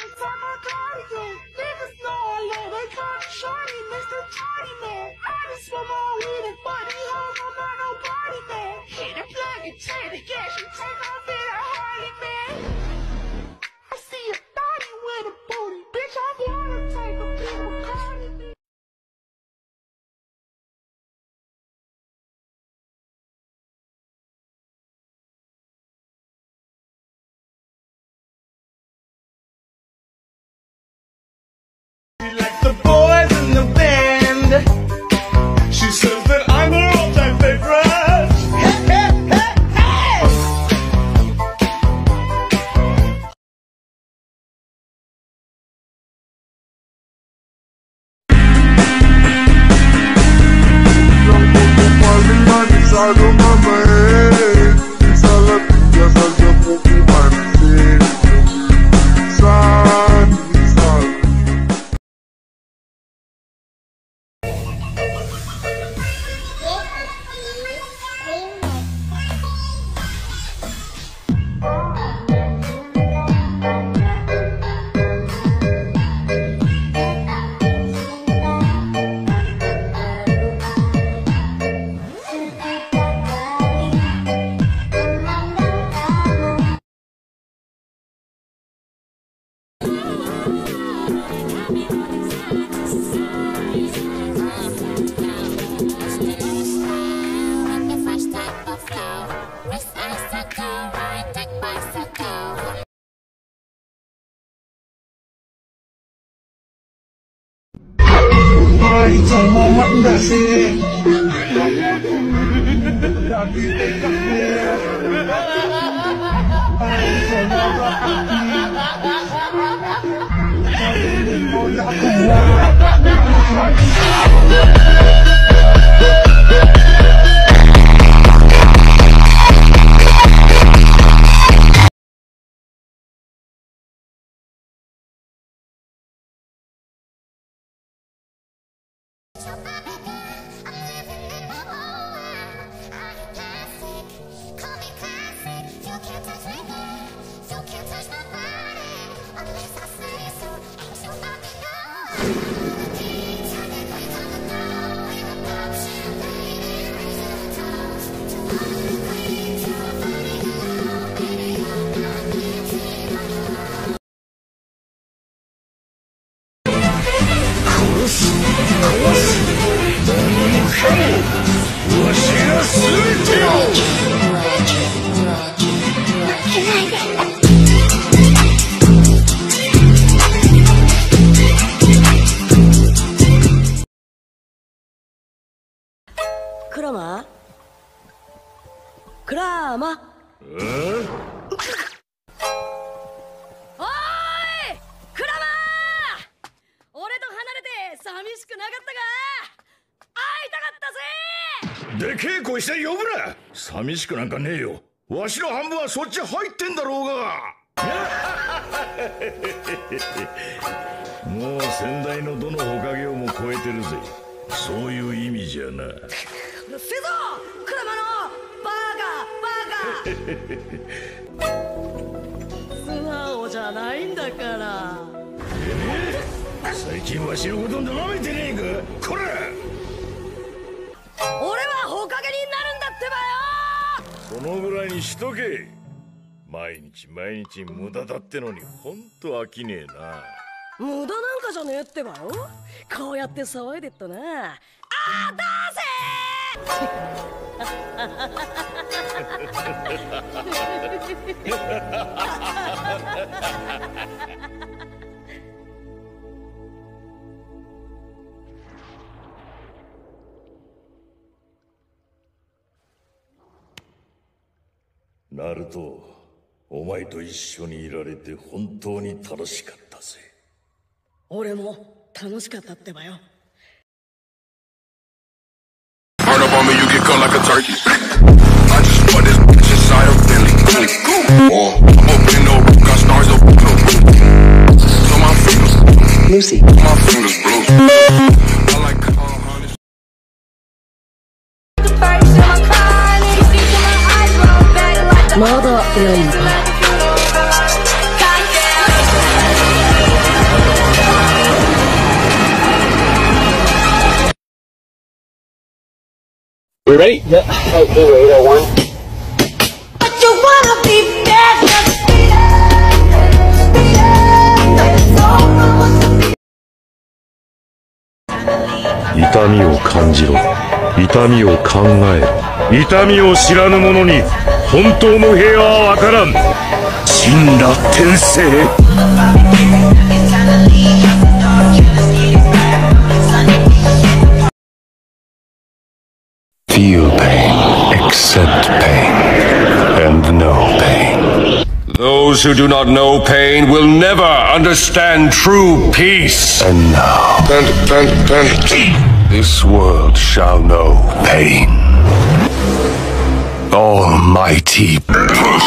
Like the boys in the band, she says that I'm her all-time favorite. Hey, hey, hey, hey! クラーマ。おーい、クラマー。俺と離れて寂しくなかったか。会いたかったぜ。 でけえ声して呼ぶな。寂しくなんかねえよ。わしの半分はそっち入ってんだろうが。もう先代のどのほかげをも超えてるぜ。そういう意味じゃな。うるせえぞ、クラマのバカ。素直じゃないんだから。 最近わしのこと舐めてねえか。こら、 俺はほかげになるんだってばよ。 そのぐらいにしとけ。毎日毎日無駄だってのにほんと飽きねえな。 無駄なんかじゃねえってばよ。こうやって騒いでったな。あーだぜナルト、お前と一緒にいられて本当に楽しかったぜ。 俺も楽しかったってばよ。まだやるのか。 We ready? Yeah. Hey, Kilo 801. But you wanna be bad, just be there. 痛みを感じろ。痛みを考えろ。痛みを知らぬ者に本当の平和はわからん。神羅転生。Feel pain, accept pain, and know pain. Those who do not know pain will never understand true peace. And now, this world shall know pain. Almighty push.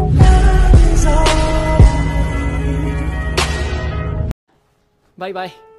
Bye bye.